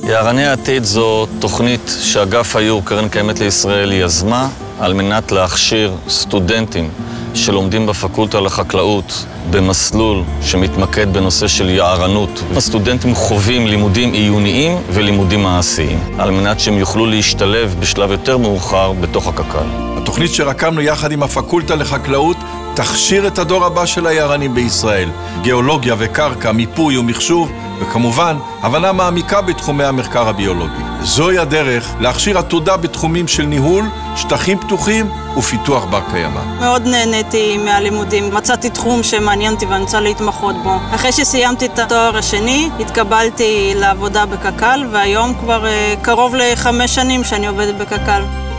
יערני העתיד זו תוכנית שאגף היור קרן קיימת לישראל יזמה על מנת להכשיר סטודנטים שלומדים בפקולטה לחקלאות במסלול שמתמקד בנושא של יערנות. הסטודנטים חווים לימודים עיוניים ולימודים מעשיים, על מנת שהם יוכלו להשתלב בשלב יותר מאוחר בתוך הקק"ל. התוכנית שרקמנו יחד עם הפקולטה לחקלאות תכשיר את הדור הבא של היערנים בישראל. גיאולוגיה וקרקע, מיפוי ומחשוב, וכמובן, הבנה מעמיקה בתחומי המחקר הביולוגי. זוהי הדרך להכשיר עתודה בתחומים של ניהול, שטחים פתוחים ופיתוח בר קיימא. מאוד נהניתי מהלימודים. מצאתי תחום שמעניין אותי ואני רוצה להתמחות בו. אחרי שסיימתי את התואר השני, התקבלתי לעבודה בקק"ל, והיום כבר קרוב ל5 שנים שאני עובדת בקק"ל.